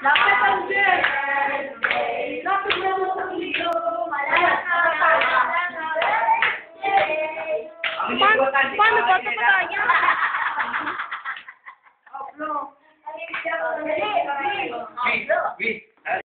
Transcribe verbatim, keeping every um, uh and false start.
Lapit ang Jess! Lapit na mo sa video! Paano, paano ba ito pataya? Upload! Wait, wait.